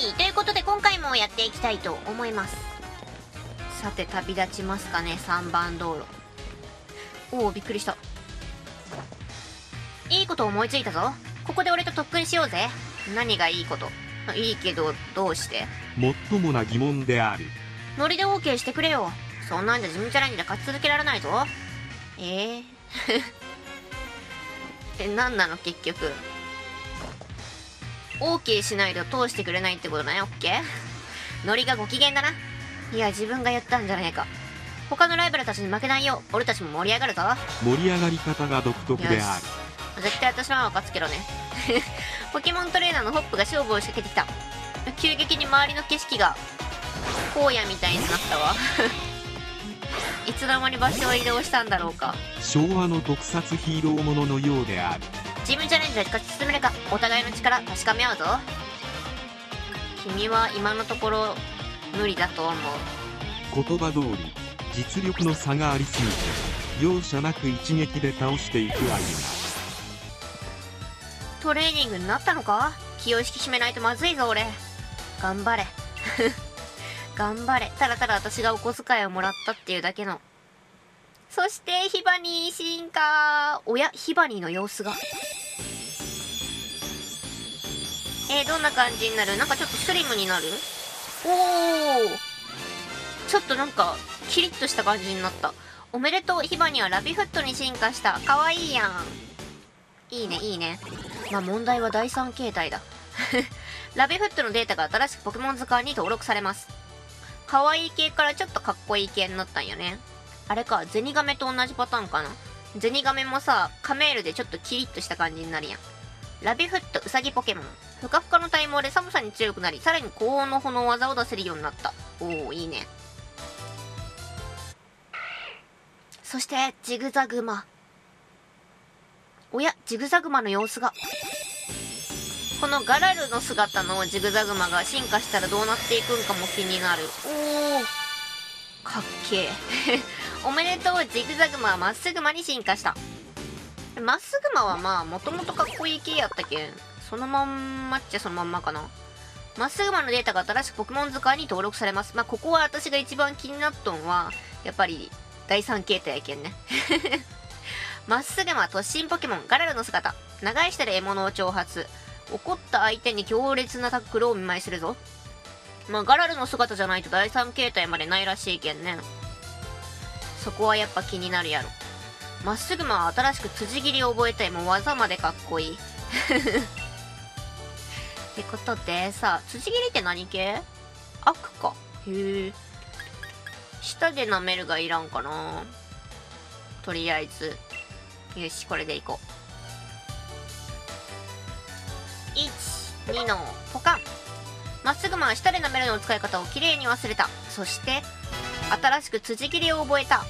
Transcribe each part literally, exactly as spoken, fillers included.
いということで今回もやっていきたいと思います。さて旅立ちますかね。さんばん道路。おおびっくりした。いいこと思いついたぞ。ここで俺と特訓しようぜ。何がいいこと？いいけどどうして？ もっともな疑問である。 ノリで オーケー してくれよ。そんなんじゃ地味チャレンジで勝ち続けられないぞ。えー、え、なんなの結局。オーケー しないと通してくれないってことね。オッケー。ノリがご機嫌だな。いや自分がやったんじゃねえか。他のライバルたちに負けないよう俺たちも盛り上がるぞ。 盛り上がり方が独特である。 絶対私は勝つけどね。ポケモントレーナーのホップが勝負を仕掛けてきた。急激に周りの景色が荒野みたいになったわ。いつの間に場所を移動したんだろうか。 昭和の特撮ヒーローもののようである。 チームチャレンジで勝ち進めるかお互いの力確かめ合うぞ。君は今のところ無理だと思う。 言葉通り実力の差がありすぎて容赦なく一撃で倒していく相手が。 トレーニングになったのか。気を引き締めないとまずいぞ俺。頑張れ。頑張れ。ただただ私がお小遣いをもらったっていうだけの。そしてヒバニー進化。おやヒバニーの様子がえー、どんな感じになる？なんかちょっとスリムになる？おー、ちょっとなんかキリッとした感じになった。おめでとう。ヒバニーはラビフットに進化した。かわいいやん。いいねいいね。まあ問題は第三形態だ。ラビフットのデータが新しくポケモン図鑑に登録されます。可愛い系からちょっとかっこいい系になったんよね。あれか、ゼニガメと同じパターンかな。ゼニガメもさ、カメールでちょっとキリッとした感じになるやん。ラビフットウサギポケモン。ふかふかの体毛で寒さに強くなり、さらに高温の炎技を出せるようになった。おー、いいね。そして、ジグザグマ。おや、ジグザグマの様子が。このガラルの姿のジグザグマが進化したらどうなっていくんかも気になる。おー、かっけえ。おめでとう。ジグザグマはまっすぐマに進化した。まっすぐマはまあもともとかっこいい系やったけんそのまんまっちゃそのまんまかな。まっすぐマのデータが新しくポケモン図鑑に登録されます。まあここは私が一番気になっとんはやっぱり第三形態やけんね。まっすぐマ突進ポケモンガラルの姿。長い舌で獲物を挑発。怒った相手に強烈なタックルを見舞いするぞ。まあガラルの姿じゃないと第三形態までないらしいけんね。そこはやっぱ気になるやろ。まっすぐマは新しく辻切りを覚えたい。もう技までかっこいい。ってことでさ、辻切りって何系？悪か。へえ。舌で舐めるがいらんかな。とりあえず。よし、これでいこう。いち、にのポカン。まっすぐマは舌で舐めるの使い方をきれいに忘れた。そして、新しく辻切りを覚えた。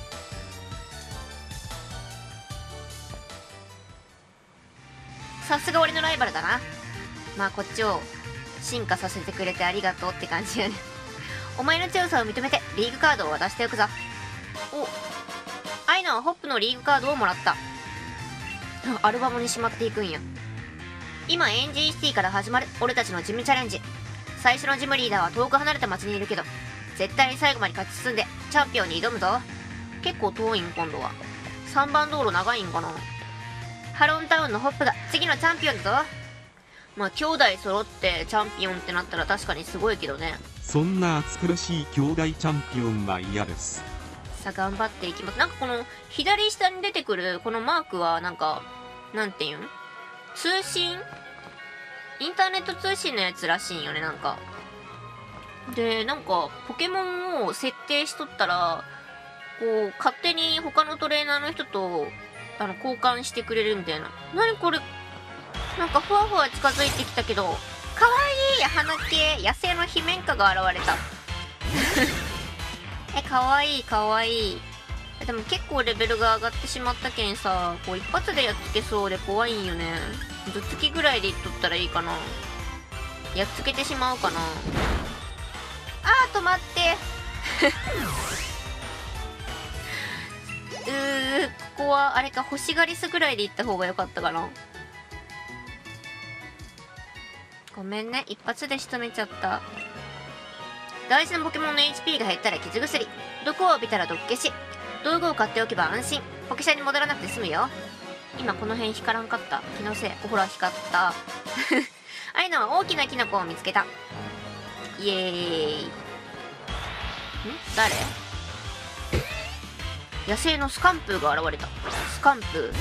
さすが俺のライバルだな。まあこっちを進化させてくれてありがとうって感じやね。お前の強さを認めてリーグカードを渡しておくぞ。お、アイナはホップのリーグカードをもらった。アルバムにしまっていくんや。今エンジンシティから始まる俺たちのジムチャレンジ。最初のジムリーダーは遠く離れた街にいるけど絶対に最後まで勝ち進んでチャンピオンに挑むぞ。結構遠いん今度は。さんばん道路長いんかな。ハロンタウンのホップが次のチャンピオンだぞ。まあ兄弟揃ってチャンピオンってなったら確かにすごいけどね。 そんな暑苦しい兄弟チャンピオンは嫌です。 さあ頑張っていきます。なんかこの左下に出てくるこのマークはなんかなんていうん、通信インターネット通信のやつらしいんよね。なんかでなんかポケモンを設定しとったらこう勝手に他のトレーナーの人とあの交換してくれるみたいな。何これ、なんかふわふわ近づいてきたけどかわいい花系野生のヒメンカが現れた。え、かわいいかわいい。でも結構レベルが上がってしまったけんさ、こう一発でやっつけそうで怖いんよね。頭突きぐらいでいっとったらいいかな。やっつけてしまうかな。あー、止まって。うー、ここはあれか、星ガリスぐらいで行った方が良かったかな。 ごめんね、一発で仕留めちゃった。大事なポケモンの エイチピー が減ったら傷薬、毒を浴びたら毒消し、道具を買っておけば安心、ポケシャに戻らなくて済むよ。今この辺光らんかった？気のせい。ほら光ったアイナは大きなキノコを見つけた。イエーイ。ん誰？野生のスカンプーが現れた。スカンプー、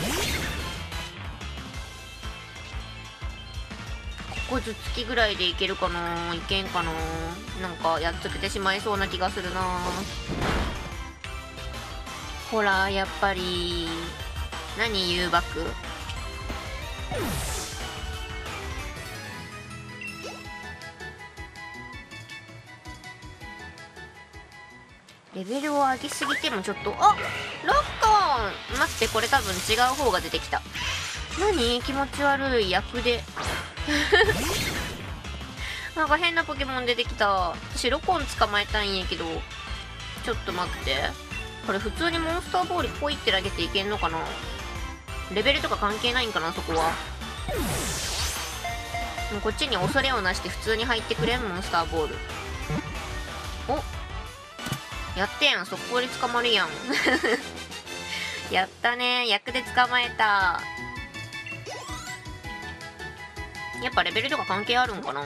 ここ頭突きぐらいでいけるかな？いけんかな？なんかやっつけてしまいそうな気がするな。ほらやっぱり何、誘爆。レベルを上げすぎてもちょっと、あ、ロッコン、待って、これ多分違う方が出てきた。何、気持ち悪い役でなんか変なポケモン出てきた。私ロコン捕まえたいんやけど、ちょっと待って、これ普通にモンスターボールポイって投げていけんのかな？レベルとか関係ないんかな、そこは。もうこっちに恐れをなして普通に入ってくれん、モンスターボール。お、やってやん、速攻で捕まるやんやったね、役で捕まえた。やっぱレベルとか関係あるんかな。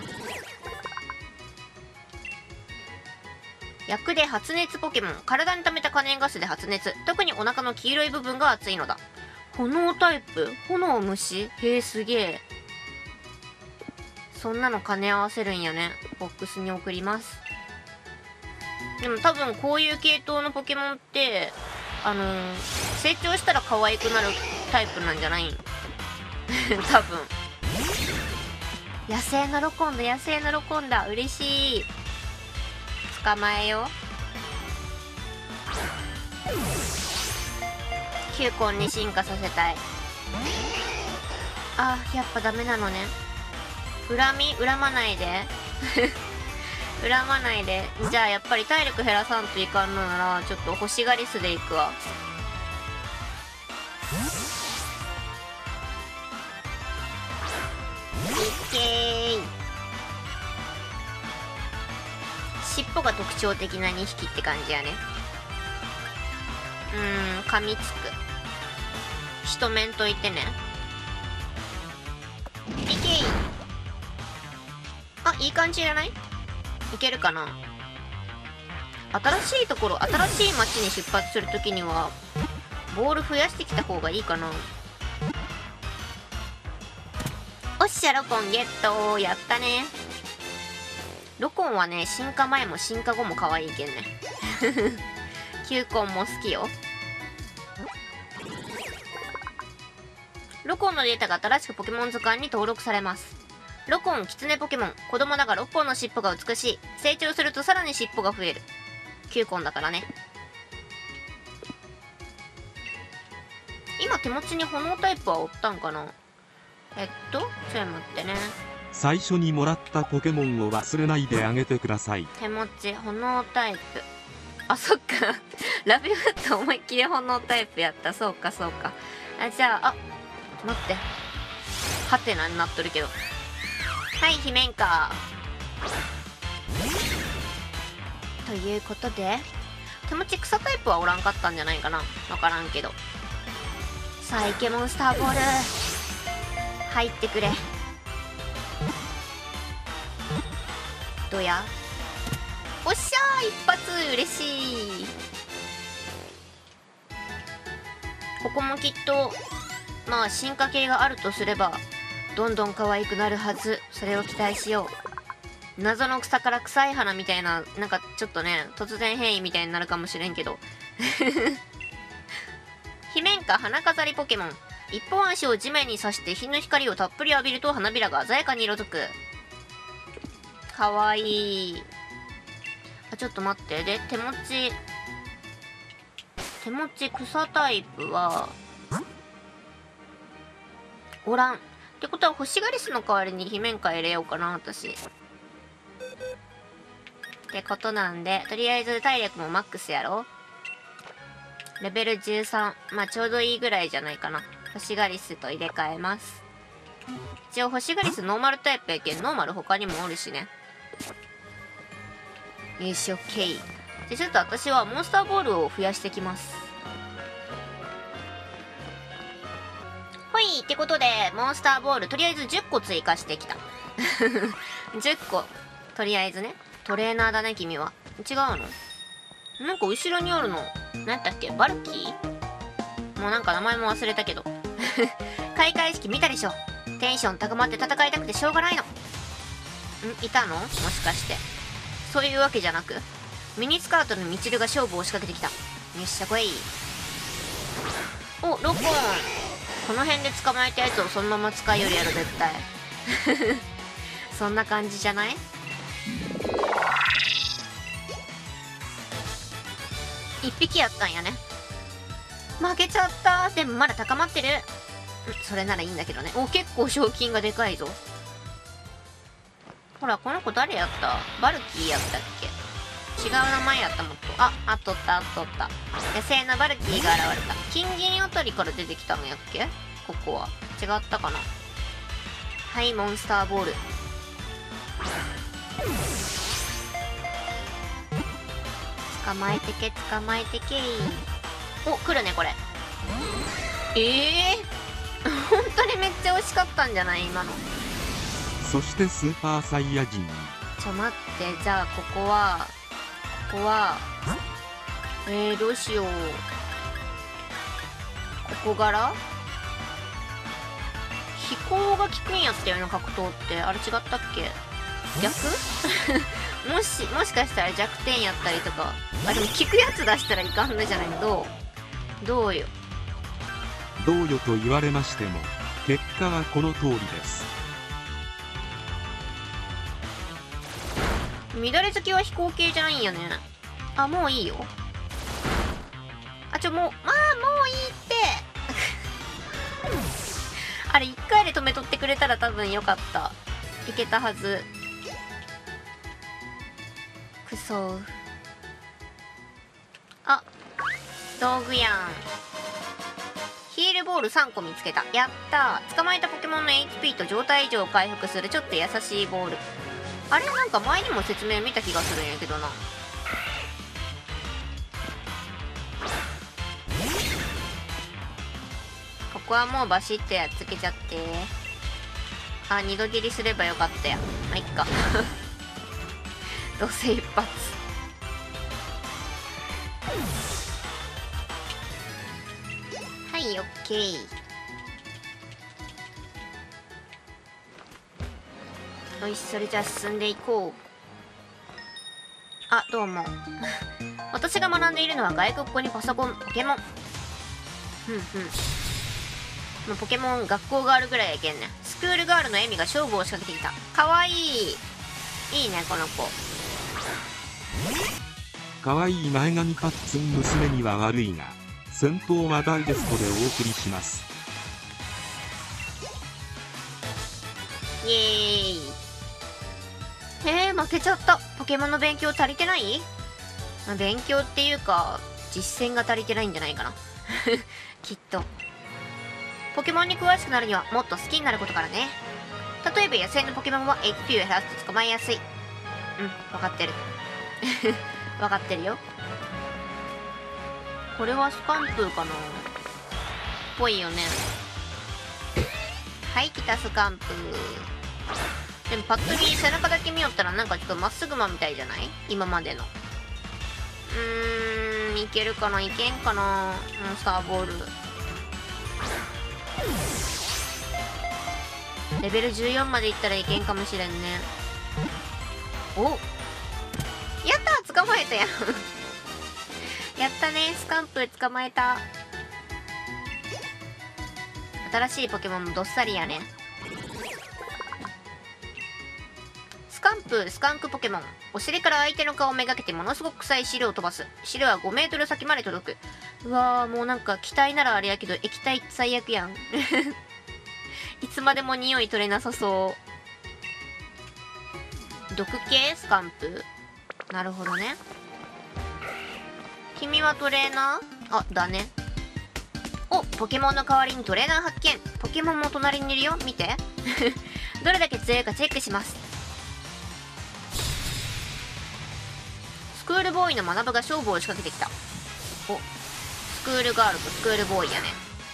役で発熱ポケモン、体に溜めた可燃ガスで発熱、特にお腹の黄色い部分が熱いのだ。炎タイプ、炎虫、へえ、すげえ。そんなの兼ね合わせるんやね。ボックスに送ります。でも多分こういう系統のポケモンってあのー、成長したら可愛くなるタイプなんじゃないん多分。野生のロコンだ、野生のロコンだ、嬉しい。捕まえよう。キューコンに進化させたい。あ、やっぱダメなのね。恨み恨まないで恨まないで。じゃあやっぱり体力減らさんといかんのなら、ちょっと欲しがりすでいくわ。いけーい。尻尾が特徴的なにひきって感じやね。うーん、噛みつく。一面といてね。いけい。あ、いい感じじゃない？いけるかな。新しいところ、新しい街に出発するときにはボール増やしてきた方がいいかな。おっしゃ、ロコンゲット。やったね。ロコンはね、進化前も進化後も可愛いけんねキューコンも好きよ。ロコンのデータが新しくポケモン図鑑に登録されます。ロコン、キツネポケモン。子供だがろっぽんの尻尾が美しい。成長するとさらに尻尾が増える。キューコンだからね。今手持ちに炎タイプはおったんかな。えっと、ちょっと待ってね。 最初にもらったポケモンを忘れないであげてください。 手持ち、炎タイプ。あ、そっか。ラビフット思いっきり炎タイプやった。そうか、そうか。あ、じゃあ、あ、待って。ハテナになっとるけど。はい、姫んか。ということで、手持ち草タイプはおらんかったんじゃないかな。わからんけど。さあ、イケモンスターボール。入ってくれ。どや。おっしゃー、一発嬉しい。ここもきっとまあ進化系があるとすればどんどん可愛くなるはず。それを期待しよう。謎の草から臭い花みたいな、なんかちょっとね突然変異みたいになるかもしれんけど姫んか花飾りポケモン。一本足を地面に刺して日の光をたっぷり浴びると花びらが鮮やかに色づく。かわいい。あ、ちょっと待って。で、手持ち手持ち草タイプはおらんってことは、星ガリスの代わりに姫んか入れようかな、私。ってことなんで、とりあえず体力もマックスやろ。レベルじゅうさん。まあちょうどいいぐらいじゃないかな。星ガリスと入れ替えます。 一応星ガリスノーマルタイプやけん、ノーマル他にもおるしね。よし、オッケー。じゃあちょっと私はモンスターボールを増やしてきます。ほい、ってことでモンスターボールとりあえずじゅっこ追加してきた。じゅっこ、とりあえずね。トレーナーだね君は。違うの？なんか後ろにおるの何だっけ、バルキー？もうなんか名前も忘れたけど。開会式見たでしょ。テンション高まって戦いたくてしょうがないの。ん、いたの？もしかしてそういうわけじゃなく、ミニスカートのミチルが勝負を仕掛けてきた。よっしゃ来い。お、ロコン。この辺で捕まえたやつをそのまま使いよりやろ絶対。そんな感じじゃない？一匹やったんやね。負けちゃった。でもまだ高まってる。それならいいんだけどね。お、結構賞金がでかいぞ。ほら、この子誰やった？バルキーやったっけ？違う名前やった。もっと。あ、あっとったあっとった。野生のバルキーが現れた。金銀あたりから出てきたのやっけ？ここは違ったかな。はい、モンスターボール。捕まえてけ捕まえてけ。お、来るねこれ。ええー、本当にめっちゃ惜しかったんじゃない今の。 そしてスーパーサイヤ人。 ちょ待って、じゃあここはここはえー、どうしよう。ここ柄飛行が効くんやったよな格闘って。あれ違ったっけ？逆もしもしかしたら弱点やったりとか。あ、でも効くやつ出したらいかんのじゃないの。どうどうよどうよと言われましても結果はこの通りです。 乱れ月は飛行系じゃないんやね。あ、もういいよ。あ、ちょもうまあもういいってあれいっかいで止めとってくれたら多分よかった。いけたはず。くそ。あ、道具やん。ヒールボールさんこ見つけた。やったー。捕まえたポケモンの エイチピー と状態異常を回復するちょっと優しいボール。あれなんか前にも説明見た気がするんやけどな。ここはもうバシッとやっつけちゃって。あ、二度切りすればよかったや。まあいっか。どうせ一発。はい、オッケー。よし、それじゃあ進んでいこう。あ、どうも。私が学んでいるのは外国語にパソコン、ポケモン。ふんふん。もうポケモン学校があるぐらいやけんね。スクールガールのエミが勝負を仕掛けてきた。かわいい。いいね、この子。 かわいい前髪パッツン娘には悪いが、戦闘はダイジェストでお送りします。 イエーイ。えー、負けちゃった。ポケモンの勉強足りてない？まあ、勉強っていうか、実践が足りてないんじゃないかな。きっと。ポケモンに詳しくなるにはもっと好きになることからね。例えば野生のポケモンは エイチピー を減らすと捕まえやすい。うん、分かってる。分かってるよ。これはスカンプーかな？ぽいよね。はい、来たスカンプー。でもパッと見背中だけ見よったらなんかちょっとまっすぐマンみたいじゃない？今までの。うーん、いけるかな？いけんかな？モンスターボール。レベルじゅうよんまでいったらいけんかもしれんね。お、やったー、捕まえたやん。やったね、スカンプー捕まえた。新しいポケモンもどっさりやね。スカンプー、スカンクポケモン。お尻から相手の顔をめがけてものすごく臭い汁を飛ばす。汁はごメートル先まで届く。うわー、もうなんか気体ならあれやけど液体最悪やん。いつまでも匂い取れなさそう。毒系スカンプー。なるほどね。君はトレーナー？あ、だね。お、ポケモンの代わりにトレーナー発見。ポケモンも隣にいるよ。見て。 どれだけ強いかチェックします。スクールボーイの学が勝負を仕掛けてきた。お、スクールガールとスクールボーイやね。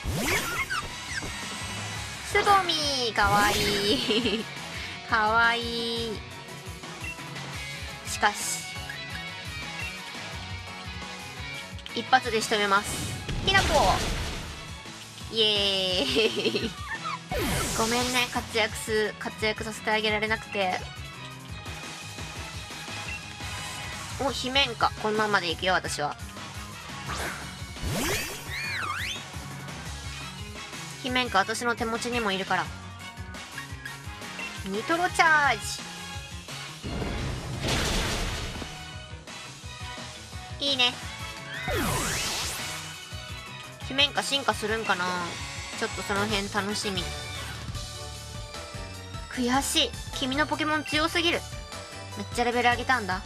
すぼみー、かわいいかわいい。しかし一発で仕留めます。ひなこイエーイごめんね、活躍す活躍させてあげられなくて。お、姫んか。このままでいくよ、私は。姫んか、私の手持ちにもいるから。ニトロチャージ。いいね。姫んか進化するんかな。ちょっとその辺楽しみ。悔しい。君のポケモン強すぎる。めっちゃレベル上げたんだ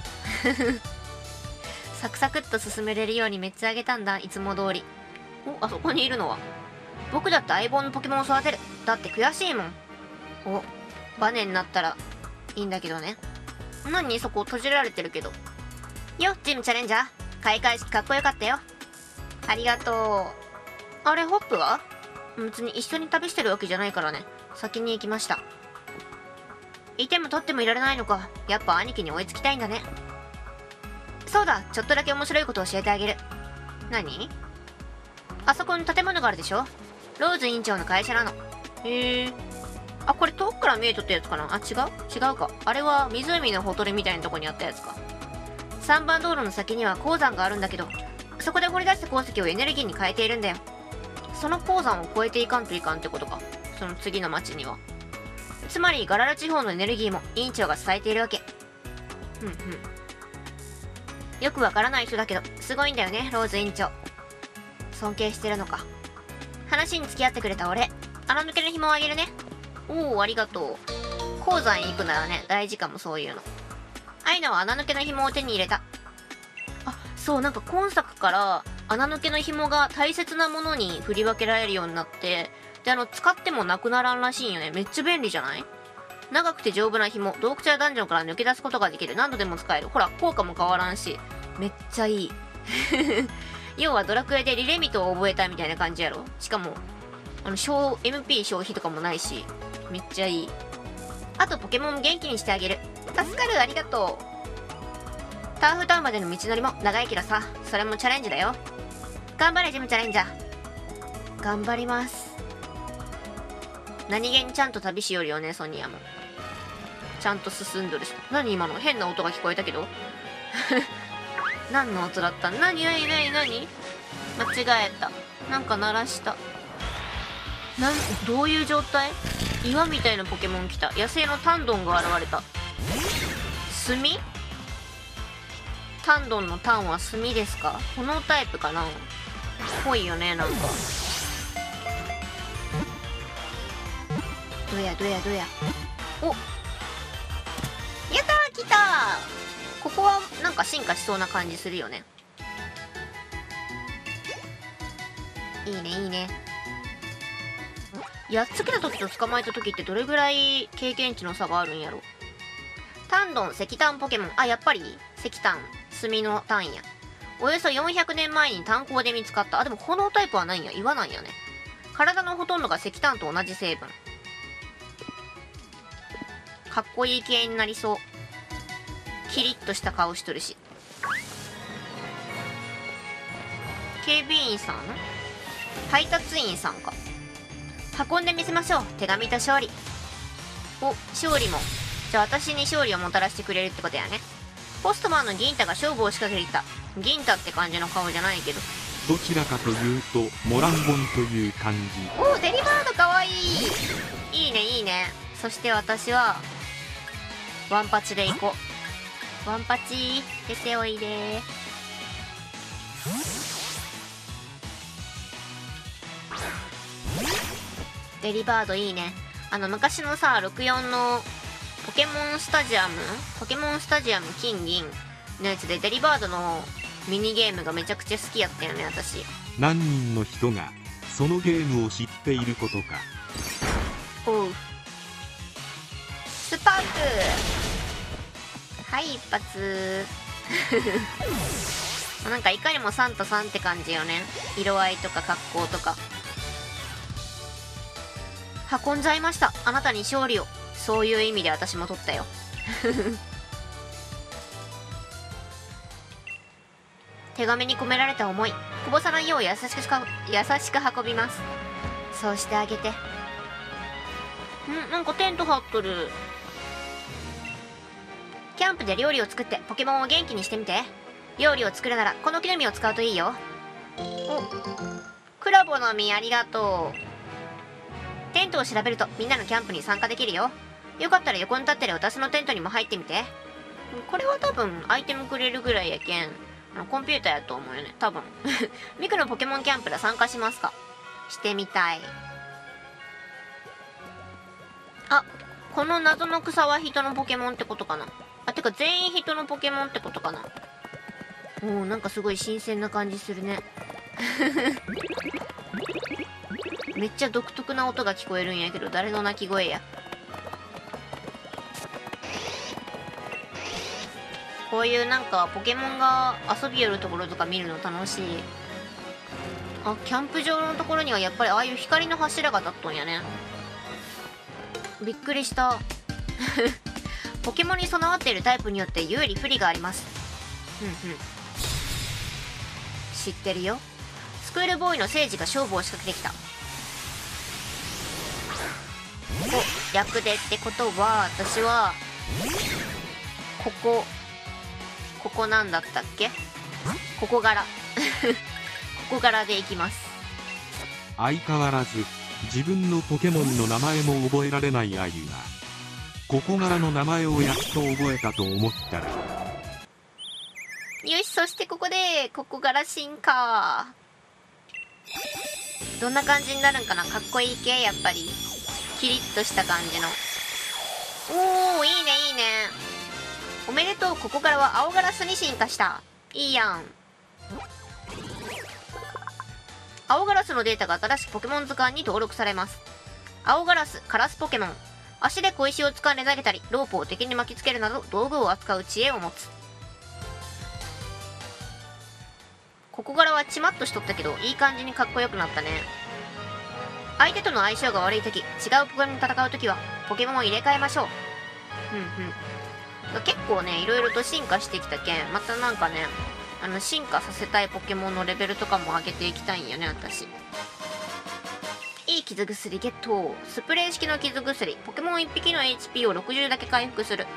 サクサクっと進めれるようにめっちゃ上げたんだ、いつも通り。お、あそこにいるのは僕だって相棒のポケモンを育てる。だって悔しいもん。お、バネになったらいいんだけどね。何そこ閉じられてるけど。よ、ジムチャレンジャー。開会式かっこよかったよ。ありがとう。あれ、ホップは別に一緒に旅してるわけじゃないからね。先に行きました。いても立ってもいられないのか。やっぱ兄貴に追いつきたいんだね。そうだ、ちょっとだけ面白いことを教えてあげる。何？あそこに建物があるでしょ。ローズ委員長の会社なの。へえ。あ、これ遠くから見えとったやつかな。あ、違う違うか。あれは湖のほとりみたいなとこにあったやつか。さんばん道路の先には鉱山があるんだけど、そこで掘り出した鉱石をエネルギーに変えているんだよ。その鉱山を越えていかんといかんってことか。その次の町には。つまりガララ地方のエネルギーも委員長が伝えているわけ。ふんふん。よくわからない人だけどすごいんだよね、ローズ委員長。尊敬してるのか。話に付き合ってくれた俺、穴抜けの紐をあげるね。おお、ありがとう。鉱山へ行くならね、大事かもそういうの。アイナは穴抜けの紐を手に入れた。あ、そう、なんか今作から穴抜けの紐が大切なものに振り分けられるようになって、で、あの、使ってもなくならんらしいんよね。めっちゃ便利じゃない？長くて丈夫な紐、洞窟やダンジョンから抜け出すことができる。何度でも使える。ほら、効果も変わらんし。めっちゃいい。要はドラクエでリレミトを覚えたみたいな感じやろ。しかも、あの、小、エムピー 消費とかもないし、めっちゃいい。あと、ポケモン元気にしてあげる。助かる、ありがとう。ターフタウンまでの道のりも長いけどさ、それもチャレンジだよ。頑張れ、ジムチャレンジャー。頑張ります。何気にちゃんと旅しよるよね、ソニアも。ちゃんと進んどるし。何今の変な音が聞こえたけど何の音だった？何何何何？間違えた。なんか鳴らした。なん、どういう状態？岩みたいなポケモン来た。野生のタンドンが現れた。炭？タンドンのタンは炭ですか？このタイプかな？ぽいよね、なんか。どやどやどや。お、やったー、来たー。ここはなんか進化しそうな感じするよね。いいねいいね。やっつけた時と捕まえた時ってどれぐらい経験値の差があるんやろ。タンドン石炭ポケモン。あ、やっぱり石炭炭の炭や。およそよんひゃくねんまえに炭鉱で見つかった。あ、でも炎タイプはないんや。岩なんやね。体のほとんどが石炭と同じ成分。かっこいい系になりそう。キリッとした顔しとるし。警備員さん？配達員さんか。運んでみせましょう。手紙と勝利。お、勝利も。じゃあ私に勝利をもたらしてくれるってことやね。ポストマンの銀太が勝負を仕掛けていた。銀太って感じの顔じゃないけど。 どちらかというとモランボンという感じ。 おお、デリバードかわいい。いいねいいね。そして私はワンパチで行こう。ワンパチ出ておいで。デリバードいいね。あの昔のさろくじゅうよんのポケモンスタジアムポケモンスタジアム金銀のやつでデリバードのミニゲームがめちゃくちゃ好きやったよね、私。 何人の人がそのゲームを知っていることか。 おう。 スパーク。はい一発なんかいかにもさんとさんって感じよね。色合いとか格好とか。運んじゃいました。あなたに勝利を。そういう意味で私も取ったよ手紙に込められた思い、こぼさないよう優しくか優しく運びます。そうしてあげて。ん、なんかテント張っとる。キャンプで料理を作ってポケモンを元気にしてみて。料理を作るならこの木の実を使うといいよ。お、クラボの実ありがとう。テントを調べるとみんなのキャンプに参加できるよ。よかったら横に立ってる私のテントにも入ってみて。これは多分アイテムくれるぐらいやけん、あのコンピューターやと思うよね多分ミクのポケモンキャンプら参加しますか？してみたい。あ、この謎の草は人のポケモンってことかな。あ、てか全員人のポケモンってことかな。おー、なんかすごい新鮮な感じするねめっちゃ独特な音が聞こえるんやけど、誰の鳴き声や。こういうなんかポケモンが遊びよるところとか見るの楽しい。あ、キャンプ場のところにはやっぱりああいう光の柱が立っとんやね。びっくりしたポケモンに備わっているタイプによって有利不利があります。ふんふん、知ってるよ。スクールボーイの聖司が勝負を仕掛けてきた。お、逆でってことは私はここここなんだったっけ、ここ柄ここ柄でいきます。 相変わらず自分のポケモンの名前も覚えられないあゆが、ここ柄の名前をやっと覚えたと思ったら。 よし、そしてここでここ柄進化。どんな感じになるんかな。かっこいい系、やっぱりキリッとした感じの。おー、いいねいいね。おめでとう。ここからは青ガラスに進化した。いいやん。青ガラスのデータが新しくポケモン図鑑に登録されます。青ガラス、カラスポケモン。足で小石を掴んで投げたり、ロープを敵に巻きつけるなど道具を扱う知恵を持つ。ここ柄はチマッとしとったけど、いい感じにかっこよくなったね。相手との相性が悪い時、違うポケモンと戦う時はポケモンを入れ替えましょう。うんうん。結構ね、いろいろと進化してきたけん、またなんかね、あの進化させたいポケモンのレベルとかも上げていきたいんよね、私。いい傷薬ゲット。スプレー式の傷薬。ポケモンいっぴきの エイチピー をろくじゅうだけ回復する。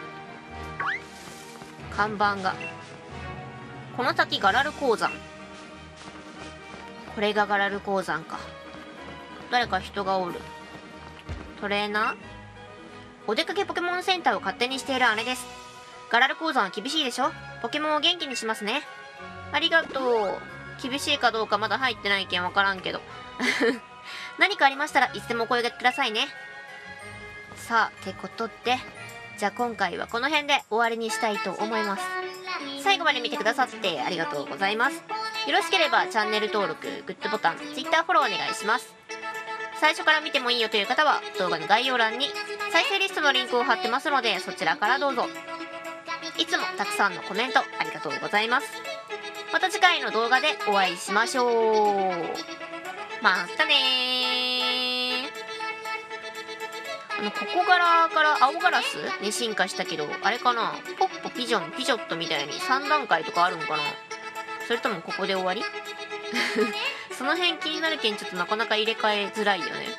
看板が。この先ガラル鉱山。これがガラル鉱山か。誰か人がおる。トレーナー？お出かけポケモンセンターを勝手にしている姉です。ガラル鉱山は厳しいでしょ？ポケモンを元気にしますね。ありがとう。厳しいかどうかまだ入ってないけんわからんけど。何かありましたらいつでもお声掛けくださいね。さあ、ってことで、じゃあ今回はこの辺で終わりにしたいと思います。最後まで見てくださってありがとうございます。よろしければチャンネル登録、グッドボタン、Twitter フォローお願いします。最初から見てもいいよという方は動画の概要欄に再生リストのリンクを貼ってますので、そちらからどうぞ。いつもたくさんのコメントありがとうございます。また次回の動画でお会いしましょう。またねー。あの、ここ柄から青ガラスに進化したけど、あれかな、ポッポ、ピジョン、ピジョットみたいにさん段階とかあるんかな。それともここで終わりその辺気になるけん、ちょっとなかなか入れ替えづらいよね。